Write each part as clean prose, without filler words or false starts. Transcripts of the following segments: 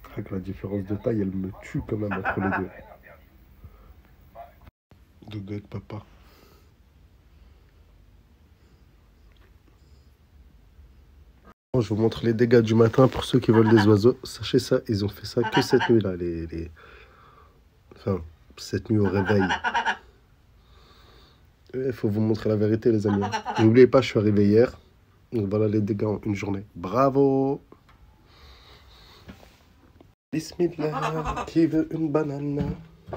Avec la différence de taille, elle me tue quand même entre les deux. Dodo et papa. Je vous montre les dégâts du matin pour ceux qui veulent des oiseaux. Sachez ça, ils ont fait ça que cette nuit-là. Enfin, cette nuit au réveil. Il faut vous montrer la vérité, les amis. N'oubliez pas, je suis arrivé hier. Donc voilà les dégâts en une journée. Bravo! Bismillah, qui veut une banane?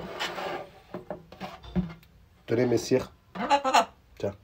Tenez, messire. Tiens.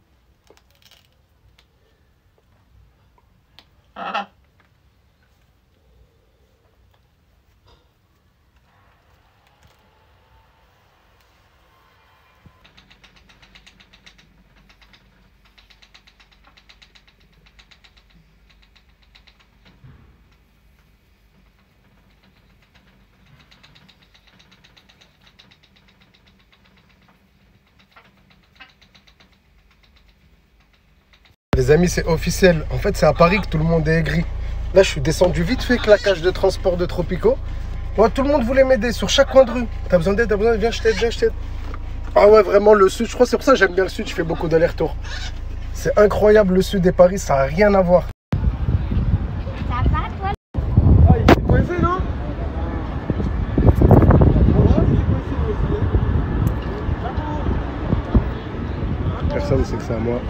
Les amis, c'est officiel. En fait, c'est à Paris que tout le monde est aigri. Là, je suis descendu vite fait avec la cage de transport de Tropico. Ouais, tout le monde voulait m'aider sur chaque coin de rue. T'as besoin d'aide, viens, je t'aide, viens, je t'aide. Ah ouais, vraiment, le sud, je crois que c'est pour ça que j'aime bien le sud, je fais beaucoup d'allers-retours. C'est incroyable, le sud et Paris, ça n'a rien à voir. Ça va, toi? Ah, il s'est coincé, non? Personne ne sait que c'est à moi.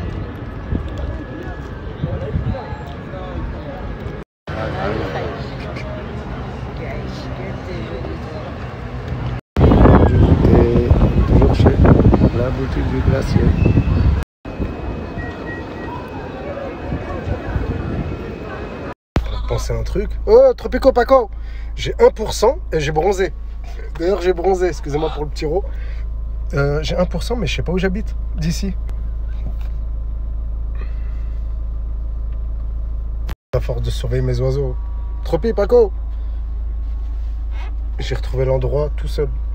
Toujours chez la boutique du glacier. Penser un truc. Oh, Tropico Paco, j'ai 1% et j'ai bronzé. D'ailleurs, j'ai bronzé, excusez-moi pour le petit rot. J'ai 1%, mais je sais pas où j'habite d'ici. À force de surveiller mes oiseaux. Tropi Paco, j'ai retrouvé l'endroit tout seul.